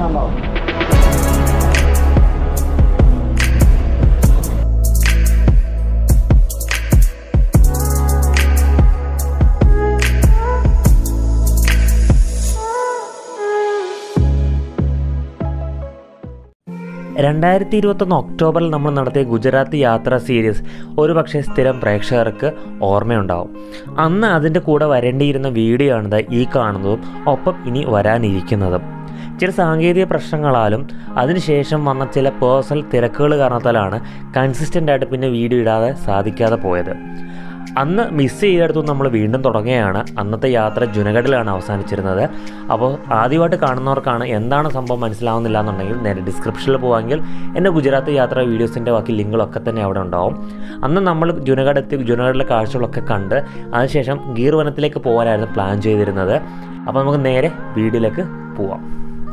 കാണാണ്ടാവും. ഒക്ടോബറിൽ നമ്മൾ നടത്തിയ ഗുജറാത്ത് യാത്രാ സീരീസ് ഒരുപക്ഷെ സ്ഥിരം പ്രേക്ഷകർക്ക് ഓർമ്മയുണ്ടാവും. അന്ന് അതിൻ്റെ കൂടെ വരേണ്ടിയിരുന്ന വീഡിയോ ആണിത് ഈ കാണുന്നതും ഒപ്പം ഇനി വരാനിരിക്കുന്നതും. ചില സാങ്കേതിക പ്രശ്നങ്ങളാലും അതിനുശേഷം വന്ന ചില പേഴ്സണൽ തിരക്കുകൾ കാരണത്താലാണ് കൺസിസ്റ്റൻ്റായിട്ട് പിന്നെ വീഡിയോ ഇടാതെ സാധിക്കാതെ പോയത്. അന്ന് മിസ് ചെയ്തെടുത്തു നമ്മൾ വീണ്ടും തുടങ്ങുകയാണ്. അന്നത്തെ യാത്ര ജുനഗഡിലാണ് അവസാനിച്ചിരുന്നത്. അപ്പോൾ ആദ്യമായിട്ട് കാണുന്നവർക്കാണ് എന്താണ് സംഭവം മനസ്സിലാവുന്നില്ല എന്നുണ്ടെങ്കിൽ നേരെ ഡിസ്ക്രിപ്ഷനിൽ പോവാമെങ്കിൽ എൻ്റെ ഗുജറാത്ത് യാത്രാ വീഡിയോസിൻ്റെ ബാക്കി ലിങ്കുകളൊക്കെ തന്നെ അവിടെ ഉണ്ടാവും. അന്ന് നമ്മൾ ജുനഗഡ് എത്തി ജുനഗഡിലെ കാഴ്ചകളൊക്കെ കണ്ട് അതിനുശേഷം ഗീർ വനത്തിലേക്ക് പോകാനായിരുന്നു പ്ലാൻ ചെയ്തിരുന്നത്. അപ്പോൾ നമുക്ക് നേരെ വീഡിയോയിലേക്ക് പോവാം.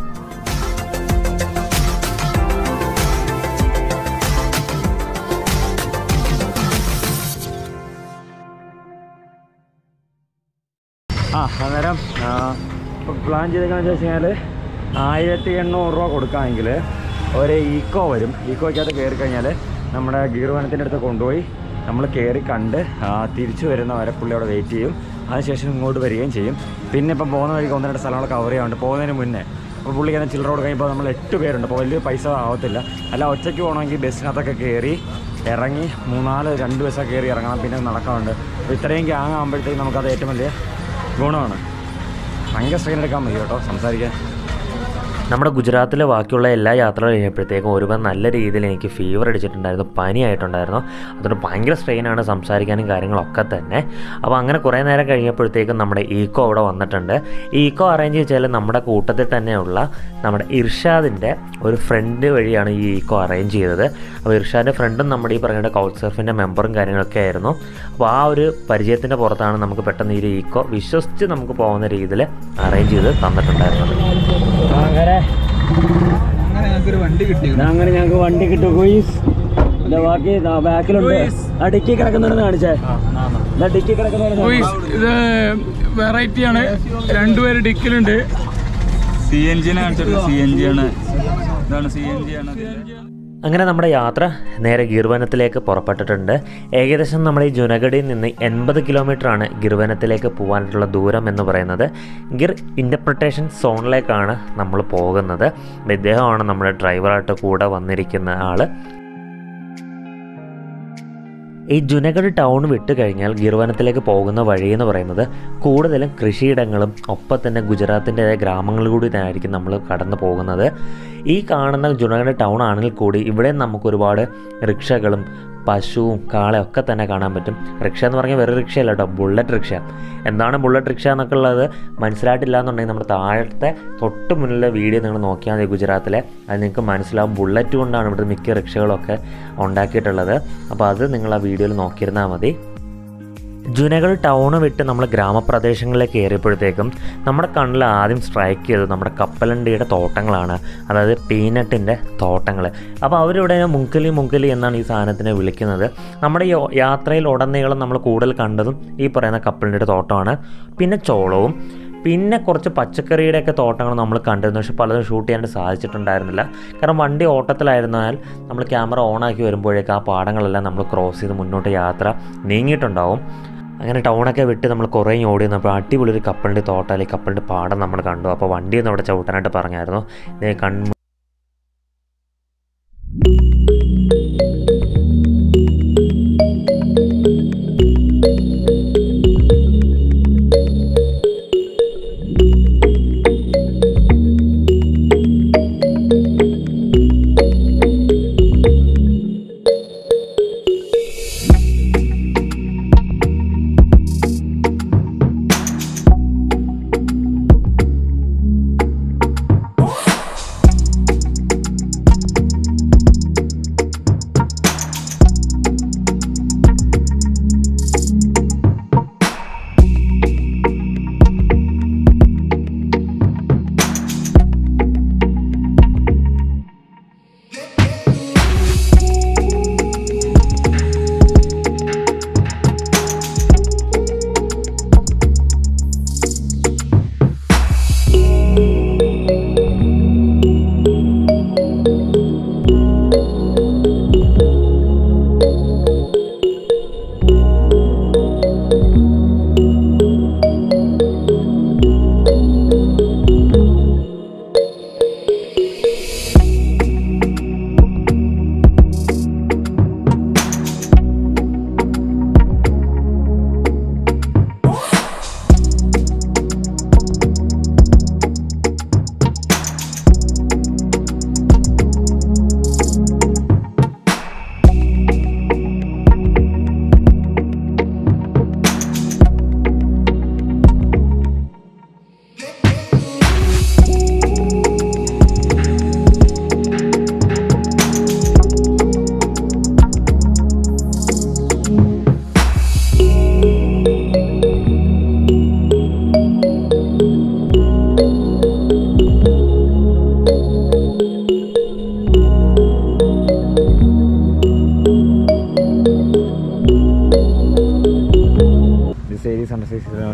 അന്നേരം പ്ലാൻ ചെയ്തേക്കാന്ന് വെച്ച് കഴിഞ്ഞാൽ 1800 രൂപ കൊടുക്കാമെങ്കിൽ ഒരു ഈക്കോ വരും. ഈക്കോയ്ക്കകത്ത് കയറി കഴിഞ്ഞാൽ നമ്മുടെ ഗീർ വനത്തിൻ്റെ അടുത്ത് കൊണ്ടുപോയി നമ്മൾ കയറി കണ്ട് തിരിച്ചു വരുന്നവരെ പുള്ളി അവിടെ വെയിറ്റ് ചെയ്യും. അതിനുശേഷം ഇങ്ങോട്ട് വരികയും ചെയ്യും. പിന്നെ ഇപ്പം പോകുന്ന വഴിക്ക് 1-2 സ്ഥലങ്ങൾ കവർ ചെയ്യാറുണ്ട് പോകുന്നതിന് മുന്നേ. അപ്പോൾ പുള്ളി അങ്ങനെ ചില്ലറ കൊടുക്കാൻ ഇപ്പോൾ നമ്മൾ 8 പേരുണ്ട്. അപ്പോൾ വലിയ പൈസ ആവത്തില്ല. അല്ല ഒറ്റയ്ക്ക് പോകണമെങ്കിൽ ബസ്സിനകത്തൊക്കെ കയറി ഇറങ്ങി 2 ബസ്സൊക്കെ കയറി ഇറങ്ങണം. പിന്നെ നടക്കാറുണ്ട്. അപ്പോൾ ഇത്രയും ഗ്യാങ് ആകുമ്പോഴത്തേക്ക് നമുക്കത് ഏറ്റവും വലിയ ഗുണമാണ്. ഭയങ്കര സ്ട്രെയിൻ എടുക്കാൻ മതി കേട്ടോ സംസാരിക്കാൻ. നമ്മുടെ ഗുജറാത്തിലെ ബാക്കിയുള്ള എല്ലാ യാത്രകളും കഴിഞ്ഞപ്പോഴത്തേക്കും ഒരുപാട് നല്ല രീതിയിൽ എനിക്ക് ഫീവർ അടിച്ചിട്ടുണ്ടായിരുന്നു, പനിയായിട്ടുണ്ടായിരുന്നു. അതുകൊണ്ട് ഭയങ്കര സ്ട്രെയിനാണ് സംസാരിക്കാനും കാര്യങ്ങളൊക്കെ തന്നെ. അപ്പോൾ അങ്ങനെ കുറേ നേരം കഴിഞ്ഞപ്പോഴത്തേക്കും നമ്മുടെ ഈക്കോ അവിടെ വന്നിട്ടുണ്ട്. ഈ ഈക്കോ അറേഞ്ച് ചെയ്താൽ നമ്മുടെ കൂട്ടത്തിൽ തന്നെയുള്ള നമ്മുടെ ഇർഷാദിൻ്റെ ഒരു ഫ്രണ്ട് വഴിയാണ് ഈ ഈക്കോ അറേഞ്ച് ചെയ്തത്. അപ്പോൾ ഇർഷാദിൻ്റെ ഫ്രണ്ടും നമ്മുടെ ഈ പറയുന്ന കൗച്ച്സർഫിൻ്റെ മെമ്പറും കാര്യങ്ങളൊക്കെ ആയിരുന്നു. അപ്പോൾ ആ ഒരു പരിചയത്തിൻ്റെ പുറത്താണ് നമുക്ക് പെട്ടെന്ന് ഈ ഈക്കോ വിശ്വസിച്ച് നമുക്ക് പോകുന്ന രീതിയിൽ അറേഞ്ച് ചെയ്ത് തന്നിട്ടുണ്ടായിരുന്നത്. അങ്ങനെ ഞങ്ങൾക്ക് വണ്ടി കിട്ടും. ബാക്കി ബാക്കിലുണ്ട്. ആ ഡിക്കി കിടക്കുന്നവരെന്ന് കാണിച്ചേ. ഡിക്കി കിടക്കുന്നവരെ ഇത് വെറൈറ്റിയാണ്. 2 പേര് ഡിക്കിലുണ്ട്. CNG ആണ്. ഇതാണ് CNG ആണ്. അങ്ങനെ നമ്മുടെ യാത്ര നേരെ ഗിർ വനത്തിലേക്ക് പുറപ്പെട്ടിട്ടുണ്ട്. ഏകദേശം നമ്മുടെ ഈ ജുനഗഡിൽ നിന്ന് 80 കിലോമീറ്ററാണ് ഗിർ വനത്തിലേക്ക് പോകാനായിട്ടുള്ള ദൂരം എന്ന് പറയുന്നത്. ഗിർ ഇൻ്റർപ്രിട്ടേഷൻ സോണിലേക്കാണ് നമ്മൾ പോകുന്നത്. ഇദ്ദേഹമാണ് നമ്മുടെ ഡ്രൈവറായിട്ട് കൂടെ വന്നിരിക്കുന്ന ആൾ. ഈ ജുനഗഡ് ടൗൺ വിട്ട് കഴിഞ്ഞാൽ ഗിർ വനത്തിലേക്ക് പോകുന്ന വഴി എന്ന് പറയുന്നത് കൂടുതലും കൃഷിയിടങ്ങളും ഒപ്പം തന്നെ ഗുജറാത്തിൻ്റെതായ ഗ്രാമങ്ങളിലൂടെ ആയിരിക്കും നമ്മൾ കടന്നു പോകുന്നത്. ഈ കാണുന്ന ജുനഗഡ് ടൗൺ ആണെങ്കിൽ കൂടി ഇവിടെ നമുക്ക് ഒരുപാട് റിക്ഷകളും പശുവും കാളയും ഒക്കെ തന്നെ കാണാൻ പറ്റും. റിക്ഷ എന്ന് പറഞ്ഞാൽ വെറും റിക്ഷയല്ല കേട്ടോ, ബുള്ളറ്റ് റിക്ഷ. എന്താണ് ബുള്ളറ്റ് റിക്ഷ എന്നൊക്കെ ഉള്ളത് മനസ്സിലായിട്ടില്ല എന്നുണ്ടെങ്കിൽ നമ്മുടെ താഴത്തെ തൊട്ട് മുന്നിലെ വീഡിയോ നിങ്ങൾ നോക്കിയാൽ മതി ഗുജറാത്തിലെ. അത് നിങ്ങൾക്ക് മനസ്സിലാവും. ബുള്ളറ്റ് കൊണ്ടാണ് ഇവിടുത്തെ മിക്ക റിക്ഷകളൊക്കെ ഉണ്ടാക്കിയിട്ടുള്ളത്. അപ്പോൾ അത് നിങ്ങൾ ആ വീഡിയോയിൽ നോക്കിയിരുന്നാൽ മതി. ജുനഗഡ് ടൗണ് വിട്ട് നമ്മൾ ഗ്രാമപ്രദേശങ്ങളിലേക്ക് കയറിയപ്പോഴത്തേക്കും നമ്മുടെ കണ്ണിൽ ആദ്യം സ്ട്രൈക്ക് ചെയ്തത് നമ്മുടെ കപ്പലണ്ടിയുടെ തോട്ടങ്ങളാണ്. അതായത് പീനട്ടിൻ്റെ തോട്ടങ്ങൾ. അപ്പോൾ അവരിവിടെ മുങ്കലി എന്നാണ് ഈ സാധനത്തിനെ വിളിക്കുന്നത്. നമ്മുടെ ഈ യാത്രയിൽ ഉടനീളം നമ്മൾ കൂടുതൽ കണ്ടതും ഈ പറയുന്ന കപ്പലണ്ടിയുടെ തോട്ടമാണ്. പിന്നെ ചോളവും പിന്നെ കുറച്ച് പച്ചക്കറിയുടെയൊക്കെ തോട്ടങ്ങൾ നമ്മൾ കണ്ടിരുന്നു. പക്ഷെ പലതും ഷൂട്ട് ചെയ്യാനായിട്ട് സാധിച്ചിട്ടുണ്ടായിരുന്നില്ല. കാരണം വണ്ടി ഓട്ടത്തിലായിരുന്നാൽ നമ്മൾ ക്യാമറ ഓണാക്കി വരുമ്പോഴേക്ക് ആ പാടങ്ങളെല്ലാം നമ്മൾ ക്രോസ് ചെയ്ത് മുന്നോട്ട് യാത്ര നീങ്ങിയിട്ടുണ്ടാവും. അങ്ങനെ ടൗണൊക്കെ വിട്ട് നമ്മൾ കുറേ ഓടി വന്നപ്പോൾ അടിപൊളി ഒരു കപ്പലിൻ്റെ തോട്ടം അല്ലെങ്കിൽ കപ്പലിൻ്റെ പാടം നമ്മൾ കണ്ടു. അപ്പോൾ വണ്ടിയൊന്നും അവിടെ ചവിട്ടാനായിട്ട് പറഞ്ഞായിരുന്നു.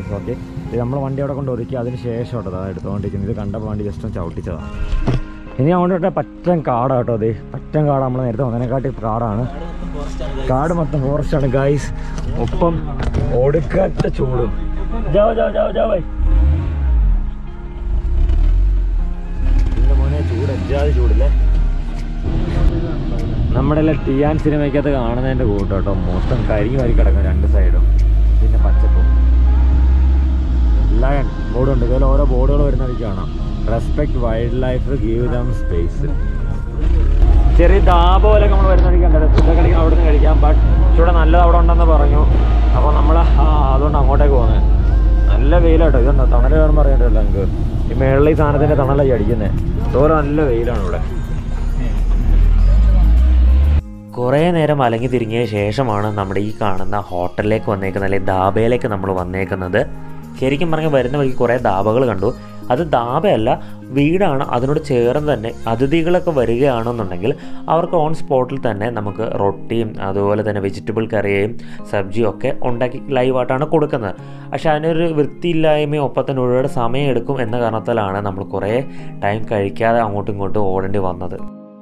ഗൈസ്. ഓക്കെ, ഇത് നമ്മൾ വണ്ടി അവിടെ കൊണ്ട് ഒതുക്കി അതിന് ശേഷം കേട്ടോ അതാണ് എടുത്തുകൊണ്ടിരിക്കുന്നത്. ഇത് കണ്ടപ്പോൾ വണ്ടി ജസ്റ്റ് ഒന്ന് ചവിട്ടിച്ചതാണ്. ഇനി അങ്ങോട്ട് പറ്റൻ കാടാണ് കേട്ടോ. അത് പറ്റൻ കാട് നമ്മൾ നേരത്തെ വന്നതിനെക്കാട്ടി കാടാണ്. കാട് മൊത്തം ഫോറസ്റ്റാണ് ഗൈസ്. ഒപ്പം ഒടുക്കറ്റ ചൂടും. മോനെ ചൂട് എജാതി ചൂടില്ലേ. നമ്മുടെ എല്ലാം ടിയാൻ സിനിമയ്ക്കകത്ത് കാണുന്നതിൻ്റെ കൂട്ടം കേട്ടോ. മൊത്തം കരിഞ്ഞു വാരി കിടക്കും രണ്ട് സൈഡും. പിന്നെ പച്ചപ്പും എല്ലാം ബോർഡുണ്ട്. ഇതുപോലെ ഓരോ ബോർഡുകൾ വരുന്നവർക്ക് കാണാം. Respect wildlife, give them space. ചെറിയ ധാബ പോലെയൊക്കെ നമ്മൾ വരുന്നവർക്ക് കണ്ടത് ഫുഡ് കഴിക്കാൻ അവിടെ നിന്ന് കഴിക്കാം. ബട്ട് ഇവിടെ നല്ലത് അവിടെ ഉണ്ടെന്ന് പറഞ്ഞു. അപ്പോൾ നമ്മൾ അതുകൊണ്ട് അങ്ങോട്ടേക്ക് പോകുന്നത്. നല്ല വെയിലാട്ടോ. ഇതുണ്ടോ തണൽ കയറുമ്പോൾ അറിയണ്ടല്ലോ നമുക്ക്. ഈ മേളിൽ ഈ സാധനത്തിൻ്റെ തണലായി അടിക്കുന്നത്. അതുപോലെ നല്ല വെയിലാണ് ഇവിടെ. കുറേ നേരം അലങ്ങി തിരിഞ്ഞ ശേഷമാണ് നമ്മുടെ ഈ കാണുന്ന ഹോട്ടലിലേക്ക് വന്നേക്കുന്നത്, അല്ലെങ്കിൽ ധാബയിലേക്ക് നമ്മൾ വന്നേക്കുന്നത്. ശരിക്കും പറഞ്ഞാൽ വരുന്ന വഴിക്ക് കുറേ ധാബകൾ കണ്ടു. അത് ധാബയല്ല, വീടാണ്. അതിനോട് ചേർന്ന് തന്നെ അതിഥികളൊക്കെ വരികയാണെന്നുണ്ടെങ്കിൽ അവർക്ക് ഓൺ സ്പോട്ടിൽ തന്നെ നമുക്ക് റൊട്ടിയും അതുപോലെ തന്നെ വെജിറ്റബിൾ കറിയും സബ്ജിയും ഒക്കെ ഉണ്ടാക്കി ലൈവായിട്ടാണ് കൊടുക്കുന്നത്. പക്ഷേ അതിനൊരു വൃത്തിയില്ലായ്മയും ഒപ്പം തന്നെ ഒരുപാട് സമയം എടുക്കും എന്ന കാരണത്താലാണ് നമ്മൾ കുറേ ടൈം കഴിക്കാതെ അങ്ങോട്ടും ഇങ്ങോട്ടും ഓടേണ്ടി വന്നത്.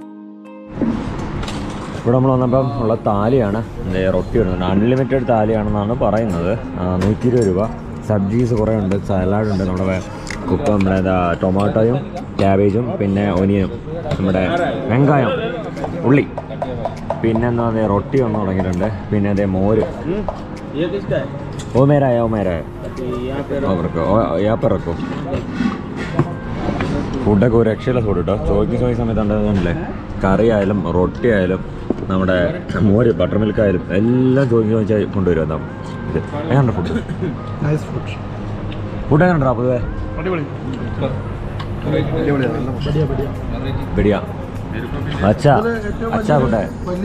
ഇവിടെ നമ്മൾ വന്നപ്പം ഉള്ള താലിയാണ്. റൊട്ടി വരുന്നുണ്ട്. അൺലിമിറ്റഡ് താലിയാണെന്നാണ് പറയുന്നത്. 120 രൂപ. സബ്ജീസ് കുറേ ഉണ്ട്. സലാഡുണ്ട്. നമ്മുടെ നമ്മുടെ ടൊമാറ്റോയും ക്യാബേജും പിന്നെ ഒനിയനും നമ്മുടെ വെങ്കായം ഉള്ളി പിന്നെ എന്താ പറയുക റൊട്ടി ഒന്ന് തുടങ്ങിയിട്ടുണ്ട്. പിന്നെ അതേ മോര് ഓമേരായ യാപ്പറക്കും ഫുഡൊക്കെ ഒരു രക്ഷയില്ല ഫുഡ് കേട്ടോ. ചോദിക്കുന്ന സമയത്ത് ഉണ്ടല്ലേ കറി ആയാലും റൊട്ടി ആയാലും നമ്മുടെ മോര് ബട്ടർ മിൽക്ക് ആയാലും എല്ലാം ചോദിച്ചാൽ കൊണ്ടുവരും. എന്താ ഇത് എങ്ങനെ ഫുഡ്? ഫുഡ് എങ്ങനെ ഉണ്ടോ പൊതുവേ? ബിഡിയ അച്ഛാ ഫുഡ്.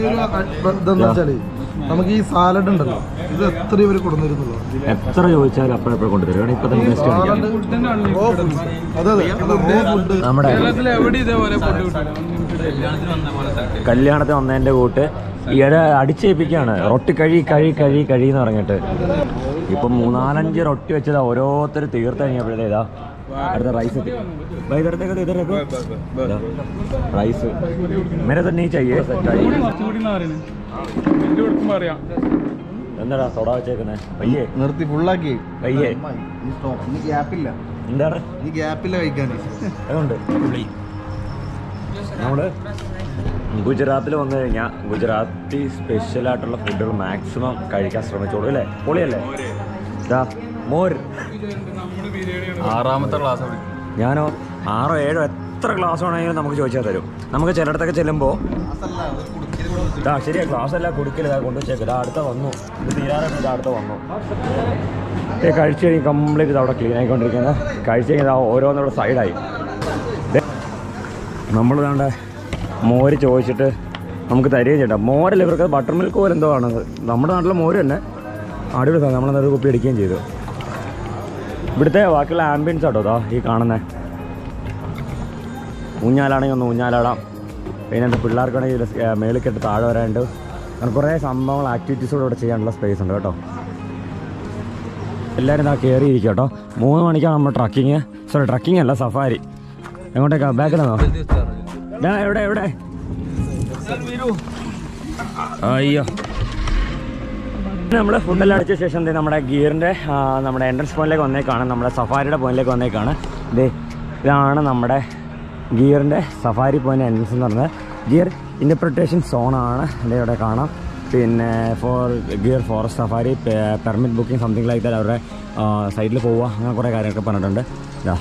നമുക്ക് ഈ സാലഡ് ഉണ്ടല്ലോ, ഇത് എത്ര ഇവര് കൊടുത്തിരുന്നല്ലോ, എത്ര ചോദിച്ചാലും അപ്പോഴെപ്പോഴും കൊണ്ടുതരും. കാരണം ഇപ്പൊ തന്നെ നമ്മുടെ കല്യാണത്തിന് വന്നതിൻ്റെ കൂട്ട് ഈയിടെ അടിച്ചേൽപ്പിക്കുകയാണ്. റൊട്ടി കഴിയെന്ന് പറഞ്ഞിട്ട് ഇപ്പം 3-4 റൊട്ടി വെച്ചതാ ഓരോരുത്തർ തീർത്ത് കഴിഞ്ഞപ്പോഴത്തേതാ അടുത്ത റൈസ് എത്തി. റൈസ് മേരെ തന്നെ ചെയ്യേ സെറ്റായി. എന്താടാ സോഡ വെച്ചേക്കുന്നേ? പയ്യേ നിർത്തി ഫുള്ളാക്കി. പയ്യേ ഗ്യാപ്പില്ല. എന്താണ് ഈ ഗ്യാപ്പില്ല കഴിക്കാൻ. അതുകൊണ്ട് നമ്മൾ ഗുജറാത്തിൽ വന്നു കഴിഞ്ഞാൽ ഗുജറാത്തി സ്പെഷ്യലായിട്ടുള്ള ഫുഡുകൾ മാക്സിമം കഴിക്കാൻ ശ്രമിച്ചോളൂ അല്ലേ? പൊളിയല്ലേ? ഇതാ മോര് 6ാമത്തെ ക്ലാസ്. ഞാനോ 6 7 എത്ര ക്ലാസ് വേണമെങ്കിലും നമുക്ക് ചോദിച്ചാൽ തരും. നമുക്ക് ചിലയിടത്തൊക്കെ ചെല്ലുമ്പോൾ ഇതാ ശരിയാ ക്ലാസ് അല്ല കുടിക്കല് കൊണ്ടുവച്ചേക്കും. ഇതാ അടുത്ത വന്നു. ഇത് തീരാറായിട്ട് ഇതാ അടുത്ത വന്നു. കഴിച്ച് കഴിഞ്ഞ് കംപ്ലീറ്റ് ഇത് അവിടെ ക്ലീൻ ആയിക്കൊണ്ടിരിക്കുന്നത്. കഴിച്ച് കഴിഞ്ഞാൽ ഓരോന്നിവിടെ സൈഡായി. നമ്മൾ വേണ്ട മോര് ചോദിച്ചിട്ട് നമുക്ക് തരികയും ചെയ്യണ്ട. മോരല്ല ഇവർക്ക് ബട്ടർ മിൽക്ക് പോലെ എന്തോ ആണ്. നമ്മുടെ നാട്ടിലെ മോര് തന്നെ അടിപൊളി സാധനം. നമ്മളെന്തൊരു കുപ്പി അടിക്കുകയും ചെയ്തു. ഇവിടുത്തെ ബാക്കിയുള്ള ആംബിയൻസ് ആട്ടോ ഇതാ ഈ കാണുന്നത്. ഊഞ്ഞാലാണെങ്കിൽ ഒന്ന് ഊഞ്ഞാലാടാം. പിന്നെ എൻ്റെ പിള്ളേർക്കാണെങ്കിൽ മേളിൽ കെട്ട് താഴെ വരാനുണ്ട്. അങ്ങനെ കുറേ സംഭവങ്ങൾ ആക്ടിവിറ്റീസോടെ ഇവിടെ ചെയ്യാനുള്ള സ്പേസ് ഉണ്ട് കേട്ടോ. എല്ലാവരും ഇതാ കയറിയിരിക്കും കേട്ടോ. 3 മണിക്കാണ് നമ്മൾ ട്രക്കിങ് അല്ല സഫാരി. എങ്ങോട്ടേക്കാ? ബാക്കിലാണോ? എവിടെ അയ്യോ. നമ്മൾ ഫുഡെല്ലാം അടിച്ച ശേഷം നമ്മുടെ ഗിയറിൻ്റെ നമ്മുടെ എൻട്രൻസ് പോയിന്റിലേക്ക് വന്നേക്കാണ്. നമ്മുടെ സഫാരിയുടെ പോയിന്റിലേക്ക് വന്നേക്കാണ്. ഇതാണ് നമ്മുടെ ഗിയറിൻ്റെ സഫാരി പോയിന്റ് എൻട്രൻസ് എന്ന് പറഞ്ഞത്. ഗിയർ ഇൻ്റർപ്രിട്ടേഷൻ സോണാണ് ഇവിടെ കാണാം. പിന്നെ for Gir forest safari permit booking something like that. അവരുടെ സൈഡിൽ പോവുക അങ്ങനെ കുറേ കാര്യങ്ങളൊക്കെ പറഞ്ഞിട്ടുണ്ട്. ഇതാ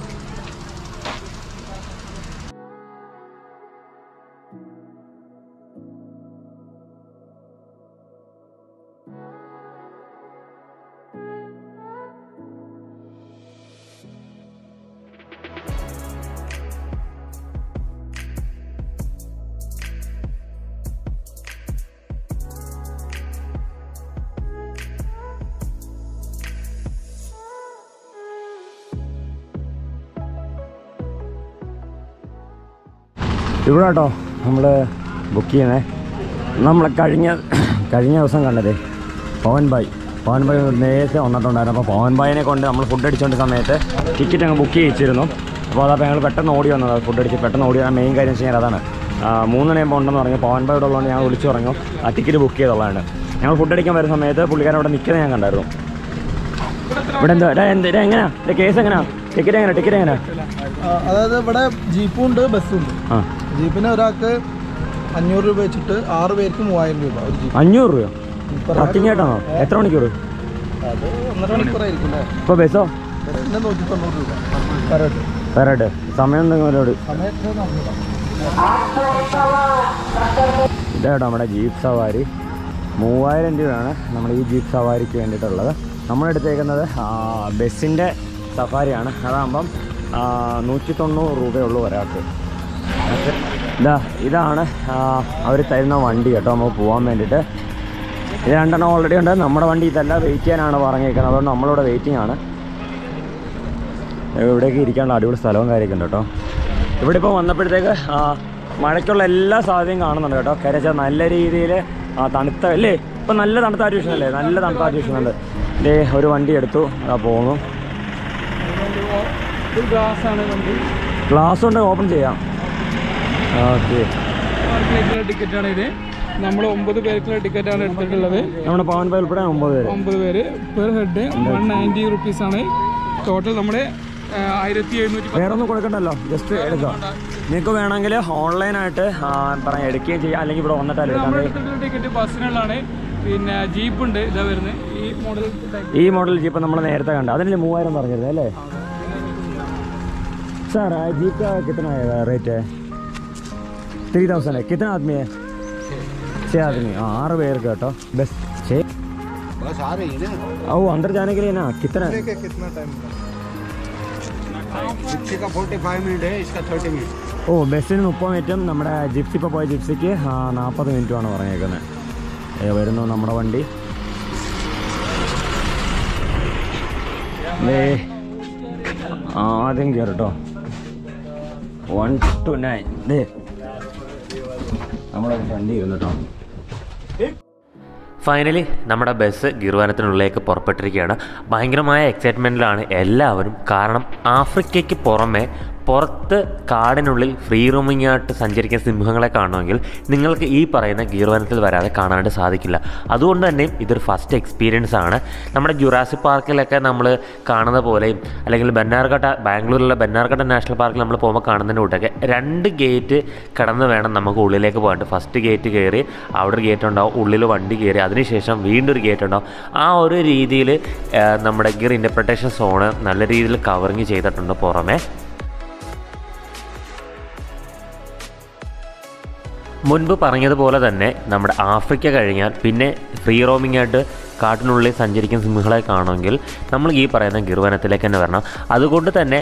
ഇവിടെ കേട്ടോ നമ്മൾ ബുക്ക് ചെയ്യുന്നത്. നമ്മൾ കഴിഞ്ഞ ദിവസം കണ്ടത് പവൻ ഭായ് നേരത്തെ വന്നിട്ടുണ്ടായിരുന്നു. അപ്പോൾ പവൻ ഭായിനെ കൊണ്ട് നമ്മൾ ഫുഡ് അടിച്ചുകൊണ്ട് സമയത്ത് ടിക്കറ്റ് അങ്ങ് ബുക്ക് ചെയ്യിച്ചിരുന്നു. അപ്പോൾ അതപ്പോൾ ഞങ്ങൾ പെട്ടെന്ന് ഓടി വന്നത്, ഫുഡ് അടിച്ച് പെട്ടെന്ന് ഓടി വരാൻ മെയിൻ കാര്യം വെച്ച് കഴിഞ്ഞാൽ അതാണ്. 3 മണിയാകുമ്പോൾ ഉണ്ടെന്ന് പറഞ്ഞു. പവൻ ഭായുടെ ഉള്ളതുകൊണ്ട് ഞാൻ വിളിച്ചു പറഞ്ഞു ആ ടിക്കറ്റ് ബുക്ക് ചെയ്തുള്ളതാണ്. ഞങ്ങൾ ഫുഡ് അടിക്കാൻ വരുന്ന സമയത്ത് പുള്ളിക്കാരൻ അവിടെ നിൽക്കുന്നത് ഞാൻ കണ്ടായിരുന്നു. ഇവിടെ എന്താ എങ്ങനെയാ കേസ് എങ്ങനെയാ ടിക്കറ്റ് എങ്ങനെയാ? അതായത് ഇവിടെ ജീപ്പും ഉണ്ട് ബസ്സും ഉണ്ട്. ജീപ്പിന് ഒരാൾക്ക് 500 രൂപ വെച്ചിട്ട് 6 പേർക്ക് 3000 രൂപ. 500 രൂപ ട്രക്കിംഗ് ആയിട്ടാണോ? എത്ര മണിക്കൂർ? അത് 1.5 മണിക്കൂറായിരിക്കും അല്ലേ? ഇപ്പോൾ ബസ്സോ? ബസ്സിന് 190 രൂപ പെർ ഹെഡ്. സമയം എന്തെങ്കിലും ഇതായിട്ടോ നമ്മുടെ ജീപ്പ് സവാരി. 3000 രൂപയാണ് നമ്മൾ ഈ ജീപ്പ് സവാരിക്ക് വേണ്ടിയിട്ടുള്ളത്. നമ്മളെടുത്തേക്കുന്നത് ബസ്സിൻ്റെ സഫാരിയാണ്. അതാകുമ്പം 190 രൂപയുള്ളൂ ഒരാൾക്ക്. ഇതാണ് അവർ തരുന്ന വണ്ടി കേട്ടോ, നമുക്ക് പോകാൻ വേണ്ടിയിട്ട്. ഇത് 2 ഓൾറെഡി ഉണ്ട്. നമ്മുടെ വണ്ടി ഇതല്ല, വെയിറ്റ് ചെയ്യാനാണ് പറഞ്ഞേക്കുന്നത്. അതുകൊണ്ട് നമ്മളിവിടെ വെയിറ്റിംഗ് ആണ്. ഇവിടേക്ക് ഇരിക്കാനുള്ള അടിപൊളി സ്ഥലവും കാര്യമൊക്കെ ഉണ്ട് കേട്ടോ. ഇവിടെ ഇപ്പോൾ വന്നപ്പോഴത്തേക്ക് മഴയ്ക്കുള്ള എല്ലാ സാധ്യതയും കാണുന്നുണ്ട് കേട്ടോ. കാര്യം വെച്ചാൽ നല്ല രീതിയിൽ തണുത്ത അല്ലേ, ഇപ്പം നല്ല തണുത്ത അറ്റ്യൂഷൻ അല്ലേ, നല്ല തണുത്ത അറ്റ്യൂഷൻ ഉണ്ട്. ഇതേ ഒരു വണ്ടി എടുത്തു പോകുന്നു. ഗ്ലാസ് കൊണ്ട് ഓപ്പൺ ചെയ്യാം. ഓക്കെ, ടിക്കറ്റാണ് ഇത്. നമ്മൾ 9 പേർക്കുള്ള ടിക്കറ്റാണ് എടുത്തിട്ടുള്ളത്. നമ്മുടെ പവൻ ഭായ് ഉൾപ്പെടെ 9 പേര്. പെർ ഹെഡ് 190 റുപ്പീസാണ് ടോട്ടൽ. നമ്മുടെ 1700. വേറെ ഒന്നും കൊടുക്കണ്ടല്ലോ, ജസ്റ്റ് എടുക്കാം. നിങ്ങൾക്ക് വേണമെങ്കിൽ ഓൺലൈനായിട്ട് പറയാം എടുക്കുകയും ചെയ്യാം, അല്ലെങ്കിൽ ഇവിടെ വന്നിട്ടല്ലേ എടുക്കാം. ടിക്കറ്റ് ബസ്സിനുള്ളതാണ്. പിന്നെ ജീപ്പ് ഉണ്ട്, ഇതാ വരുന്നത് ഈ മോഡൽ ജീപ്പ് നമ്മൾ നേരത്തെ കണ്ട. അതിന് 3000 പറഞ്ഞിരുന്നത് അല്ലേ സാർ? ജീപ്പ് का कितना है रेट है? 3000 है. कितना आदमी है? 6 आदमी. 6 പേർക്ക് കേട്ടോ. बस 6 बस आ रही है ना. ओ अंदर जाने के लिए ना कितना टाइम? जिप्सी का 45 मिनट है, इसका 30 मिनट. ഓ ബസ്സിന് 30 മിനിറ്റും നമ്മുടെ ജിപ്സി ഇപ്പോൾ പോയ ജിപ്സിക്ക് 40 മിനിറ്റുമാണ് പറഞ്ഞേക്കുന്നത്. വരുന്നു നമ്മുടെ വണ്ടി. ആദ്യം കയറി കേട്ടോ. 1 to 9 നമ്മുടെ വണ്ടി ഇരുന്നു കേട്ടോ. ഫൈനലി നമ്മുടെ ബസ് ഗിർ വനത്തിനുള്ളിലേക്ക് പുറപ്പെട്ടിരിക്കുകയാണ്. ഭയങ്കരമായ എക്സൈറ്റ്മെൻറ്റിലാണ് എല്ലാവരും. കാരണം ആഫ്രിക്കയ്ക്ക് പുറമെ പുറത്ത് കാടിനുള്ളിൽ ഫ്രീ റോമിംഗ് ആയിട്ട് സഞ്ചരിക്കുന്ന സിംഹങ്ങളെ കാണുമെങ്കിൽ നിങ്ങൾക്ക് ഈ പറയുന്ന ഗിർ വനത്തിൽ വരാതെ കാണാനായിട്ട് സാധിക്കില്ല. അതുകൊണ്ട് തന്നെ ഇതൊരു ഫസ്റ്റ് എക്സ്പീരിയൻസ് ആണ്. നമ്മുടെ ജുറാസിക് പാർക്കിലൊക്കെ നമ്മൾ കാണുന്ന പോലെയും അല്ലെങ്കിൽ ബാംഗ്ലൂരിലുള്ള ബന്നാർഘട്ട നാഷണൽ പാർക്കിൽ നമ്മൾ പോകുമ്പോൾ കാണുന്നതിൻ്റെ കൂട്ടൊക്കെ 2 ഗേറ്റ് കടന്ന് വേണം നമുക്ക് ഉള്ളിലേക്ക് പോകാൻ. ഫസ്റ്റ് ഗേറ്റ് കയറി അവിടെ ഒരു ഗേറ്റ് ഉണ്ടാവും, ഉള്ളിൽ വണ്ടി കയറി അതിനുശേഷം വീണ്ടും ഒരു ഗേറ്റ് ഉണ്ടാവും. ആ ഒരു രീതിയിൽ നമ്മുടെ ഗിർ ഇൻ്റർപ്രിട്ടേഷൻ സോണ് നല്ല രീതിയിൽ കവറിങ് ചെയ്തിട്ടുണ്ട്. പുറമെ മുൻപ് പറഞ്ഞതുപോലെ തന്നെ നമ്മുടെ ആഫ്രിക്ക കഴിഞ്ഞാൽ പിന്നെ ഫ്രീ റോമിംഗ് ആയിട്ട് കാട്ടിനുള്ളിൽ സഞ്ചരിക്കുന്ന സിംഹങ്ങളെ കാണുമെങ്കിൽ നമ്മൾ ഈ പറയുന്ന ഗിർ വനത്തിലേക്ക് തന്നെ വരണം. അതുകൊണ്ട് തന്നെ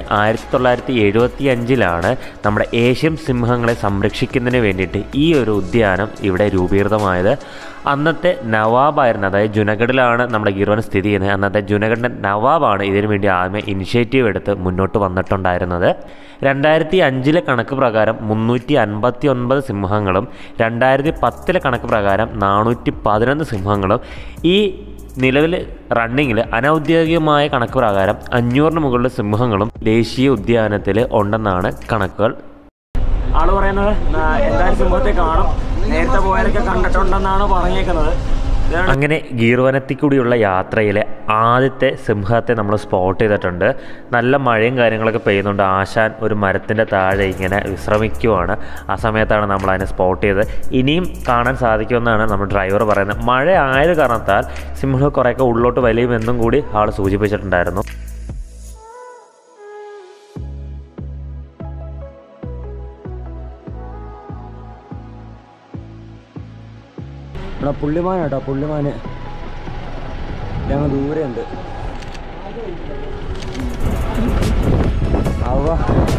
1975 നമ്മുടെ ഏഷ്യൻ സിംഹങ്ങളെ സംരക്ഷിക്കുന്നതിന് വേണ്ടിയിട്ട് ഈ ഒരു ഉദ്യാനം ഇവിടെ രൂപീകൃതമായത്. അന്നത്തെ നവാബായിരുന്നു, അതായത് ജുനഗഡിലാണ് നമ്മുടെ ഗിർ വനം സ്ഥിതി ചെയ്യുന്നത്. അന്നത്തെ ജുനഗഡിൻ്റെ നവാബാണ് ഇതിനു വേണ്ടി ആദ്യമേ ഇനിഷ്യേറ്റീവ് എടുത്ത് മുന്നോട്ട് വന്നിട്ടുണ്ടായിരുന്നത്. 2005 കണക്ക് പ്രകാരം 359 സിംഹങ്ങളും 2010 കണക്ക് പ്രകാരം 411 സിംഹങ്ങളും ഈ നിലവിൽ റണ്ണിങ്ങിൽ അനൗദ്യോഗികമായ കണക്ക് പ്രകാരം 500 മുകളിൽ സിംഹങ്ങളും ദേശീയ ഉദ്യാനത്തിൽ ഉണ്ടെന്നാണ് കണക്കുകൾ. ആള് പറയുന്നത് എന്തായാലും സിംഹത്തെ കാണും, നേരത്തെ പോയാലൊക്കെ കണ്ടിട്ടുണ്ടെന്നാണ് പറഞ്ഞേക്കുന്നത്. അങ്ങനെ ഗിർ വനത്തിൽ കൂടിയുള്ള യാത്രയിലെ ആദ്യത്തെ സിംഹത്തെ നമ്മൾ സ്പോട്ട് ചെയ്തിട്ടുണ്ട്. നല്ല മഴയും കാര്യങ്ങളൊക്കെ പെയ്യുന്നുണ്ട്. ആശാൻ ഒരു മരത്തിൻ്റെ താഴെ ഇങ്ങനെ വിശ്രമിക്കുവാണ്. ആ സമയത്താണ് നമ്മൾ അതിനെ സ്പോട്ട് ചെയ്തത്. ഇനിയും കാണാൻ സാധിക്കുമെന്നാണ് നമ്മുടെ ഡ്രൈവർ പറയുന്നത്. മഴ ആയത് കാരണത്താൽ സിംഹം കുറേയൊക്കെ ഉള്ളോട്ട് വലിയുമെന്നും കൂടി ആൾ സൂചിപ്പിച്ചിട്ടുണ്ടായിരുന്നു. ഇവിടെ പുള്ളിമാൻ കേട്ടോ, പുള്ളിമാന് ഞങ്ങൾ ദൂരെ ഉണ്ട്. അവ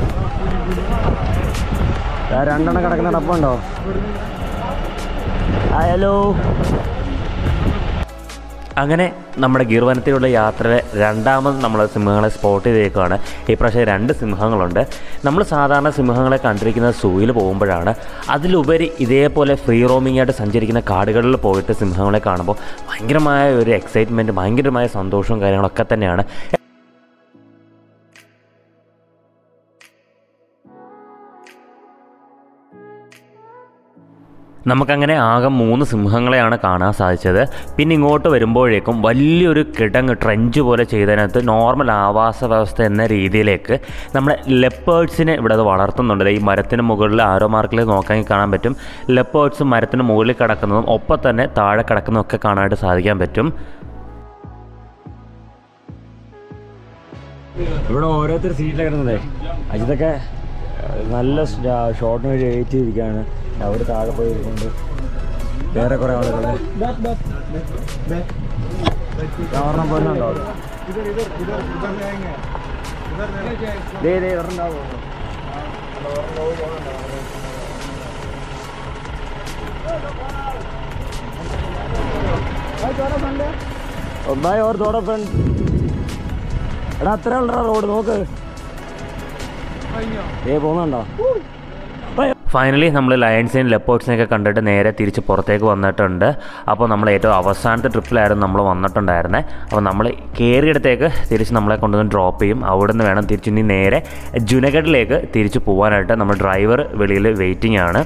2 കിടക്കുന്ന ഡപ്പുണ്ടോ? ഹലോ അങ്ങനെ നമ്മുടെ ഗിർ വനത്തിലുള്ള യാത്രയിലെ രണ്ടാമത് നമ്മൾ സിംഹങ്ങളെ സ്പോട്ട് ചെയ്തേക്കുകയാണ്. ഈ പ്രാവശ്യം 2 സിംഹങ്ങളുണ്ട്. നമ്മൾ സാധാരണ സിംഹങ്ങളെ കണ്ടിരിക്കുന്ന സൂയിൽ പോകുമ്പോഴാണ്. അതിലുപരി ഇതേപോലെ ഫ്രീ റോമിംഗ് ആയിട്ട് സഞ്ചരിക്കുന്ന കാടുകളിൽ പോയിട്ട് സിംഹങ്ങളെ കാണുമ്പോൾ ഭയങ്കരമായ ഒരു എക്സൈറ്റ്മെൻറ്റ്, ഭയങ്കരമായ സന്തോഷവും കാര്യങ്ങളൊക്കെ തന്നെയാണ്. നമുക്കങ്ങനെ ആകെ 3 സിംഹങ്ങളെയാണ് കാണാൻ സാധിച്ചത്. പിന്നെ ഇങ്ങോട്ട് വരുമ്പോഴേക്കും വലിയൊരു കിടങ്ങ് ട്രെഞ്ച് പോലെ ചെയ്തതിനകത്ത് നോർമൽ ആവാസ വ്യവസ്ഥ എന്ന രീതിയിലേക്ക് നമ്മുടെ ലെപ്പേർഡ്സിനെ ഇവിടെ അത് വളർത്തുന്നുണ്ട്. ഈ മരത്തിന് മുകളിൽ ആരോ മാർക്കിൽ നോക്കാമെങ്കിൽ കാണാൻ പറ്റും. ലെപ്പേർഡ്സും മരത്തിന് മുകളിൽ കിടക്കുന്നതും ഒപ്പം തന്നെ താഴെ കിടക്കുന്നതും ഒക്കെ കാണാനായിട്ട് സാധിക്കാൻ പറ്റും. ഇവിടെ ഓരോരുത്തർ സീറ്റിലൊക്കെ ഇരുന്നതേ അജിതൊക്കെ നല്ല ഷോട്ടിന് വേണ്ടി വെയിറ്റ് ചെയ്തിരിക്കുകയാണ്. അവർ താഴെ പോയിരിക്കുന്നുണ്ട്. വേറെ കുറേ ആളുകൾ കാരണം പോലുണ്ടോ ഒന്നായി ഓർ തോടെ ഫ്രണ്ട്. എടാ അത്ര ഉണ്ടോ റോഡ് നോക്ക്. പോകുന്നുണ്ടോ? ഫൈനലി നമ്മൾ ലയൺസിനെയും ലെപ്പേർഡ്സിനെയൊക്കെ കണ്ടിട്ട് നേരെ തിരിച്ച് പുറത്തേക്ക് വന്നിട്ടുണ്ട്. അപ്പോൾ നമ്മൾ ഏറ്റവും അവസാനത്തെ ട്രിപ്പിലായിരുന്നു നമ്മൾ വന്നിട്ടുണ്ടായിരുന്നത്. അപ്പോൾ നമ്മൾ കയറിയിടത്തേക്ക് തിരിച്ച് നമ്മളെ കൊണ്ടുവന്ന് ഡ്രോപ്പ് ചെയ്യും. അവിടെ നിന്ന് വേണം തിരിച്ച് ഇനി നേരെ ജുനഗഡിലേക്ക് തിരിച്ച് പോകാനായിട്ട്. നമ്മൾ ഡ്രൈവർ വെളിയിൽ വെയിറ്റിംഗ് ആണ്.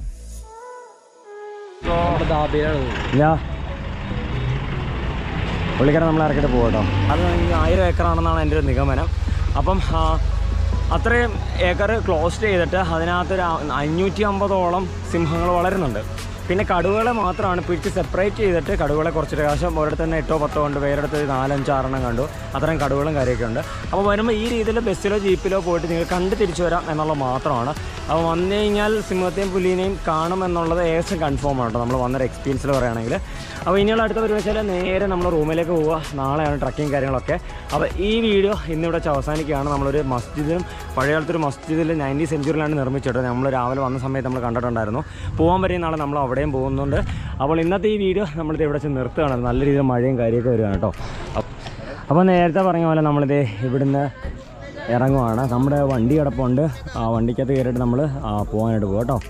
പുള്ളിക്കാരൻ നമ്മൾ ഇറക്കിയിട്ട് പോകട്ടോ. അത് 1000 ഏക്കറാണെന്നാണ് എൻ്റെ ഒരു നിഗമനം. അപ്പം അത്രയും ഏക്കർ ക്ലോസ് ചെയ്തിട്ട് അതിനകത്തൊരു 550ഓളം സിംഹങ്ങൾ വളരുന്നുണ്ട്. പിന്നെ കടുവകളെ മാത്രമാണ് പിടിച്ച് സെപ്പറേറ്റ് ചെയ്തിട്ട് കടുവകളെ കുറച്ച് പ്രാവശ്യം ഒരിടത്ത് തന്നെ 8 10 കണ്ടു, വേറെടുത്ത് 4 5 6 കണ്ടു. അത്രയും കടുവകളും കാര്യമൊക്കെ ഉണ്ട്. അപ്പോൾ വരുമ്പോൾ ഈ രീതിയിൽ ബസ്സിലോ ജീപ്പിലോ പോയിട്ട് നിങ്ങൾ കണ്ട് തിരിച്ചു വരാം എന്നുള്ളത് മാത്രമാണ്. അപ്പോൾ വന്നു കഴിഞ്ഞാൽ സിംഹത്തെയും പുലിനെയും കാണും എന്നുള്ളത് ഏകദേശം കൺഫേം ആണ് കേട്ടോ, നമ്മൾ വന്നൊരു എക്സ്പീരിയൻസിൽ പറയുകയാണെങ്കിൽ. അപ്പോൾ ഇനിയുള്ള അടുത്ത പരിപാടിച്ചാൽ നേരെ നമ്മൾ റൂമിലേക്ക് പോവുക. നാളെയാണ് ട്രക്കിങ് കാര്യങ്ങളൊക്കെ. അപ്പോൾ ഈ വീഡിയോ ഇന്നിവിടെ അവസാനിക്കുകയാണ്. നമ്മളൊരു മസ്ജിദിലും പഴയകാലത്തൊരു മസ്ജിദിൽ 90th സെഞ്ച്വറിയിലാണ് നിർമ്മിച്ചിട്ട് നമ്മൾ രാവിലെ വന്ന സമയത്ത് നമ്മൾ കണ്ടിട്ടുണ്ടായിരുന്നു. പോകാൻ വരെയും നാളെ നമ്മൾ അവിടെയും പോകുന്നുണ്ട്. അപ്പോൾ ഇന്നത്തെ ഈ വീഡിയോ നമ്മളിത് ഇവിടെ വെച്ച് നിർത്തുകയാണ്. നല്ല രീതിയിൽ മഴയും കാര്യമൊക്കെ വരികയാണ് കേട്ടോ. അപ്പോൾ നേരത്തെ പറഞ്ഞ പോലെ നമ്മളിത് ഇവിടുന്ന് ഇറങ്ങുവാണ്. നമ്മുടെ വണ്ടി കിടപ്പുണ്ട്. ആ വണ്ടിക്കകത്ത് കയറിയിട്ട് നമ്മൾ പോകാനായിട്ട് പോകും കേട്ടോ.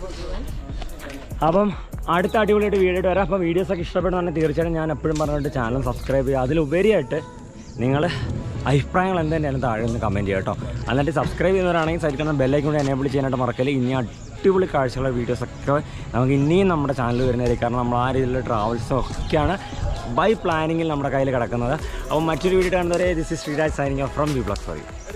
അപ്പം അടുത്ത അടിപൊളിയായിട്ട് വീഡിയോ വരാം. അപ്പോൾ വീഡിയോസൊക്കെ ഇഷ്ടപ്പെടുന്നുണ്ടെങ്കിൽ തീർച്ചയായിട്ടും ഞാൻ എപ്പോഴും പറഞ്ഞിട്ട് ചാനൽ സബ്സ്ക്രൈബ് ചെയ്യുക. അതിലുപരിയായിട്ട് നിങ്ങൾ അഭിപ്രായങ്ങൾ എന്തെങ്കിലും താഴെ ഒന്ന് കമൻറ്റ് ചെയ്യുക കേട്ടോ. എന്നിട്ട് സബ്സ്ക്രൈബ് ചെയ്യുന്നവരാണെങ്കിൽ സൈഡിൽ ബെല്ലൈക്കൺ കൂടി എനേബിൾ ചെയ്യാനായിട്ട് മറക്കല്. ഇനി അടിപൊളി കാഴ്ചകളുടെ വീഡിയോസൊക്കെ നമുക്ക് ഇനിയും നമ്മുടെ ചാനൽ വരുന്നതായിരിക്കും. കാരണം നമ്മൾ ആ രീതിയിലുള്ള ട്രാവൽസും ഒക്കെയാണ് ബൈ പ്ലാനിങ്ങിൽ നമ്മുടെ കയ്യിൽ കിടക്കുന്നത്. അപ്പോൾ മറ്റൊരു വീഡിയോ കാണുന്നവരെ this is Sreeraj signing off from VBLOG4U.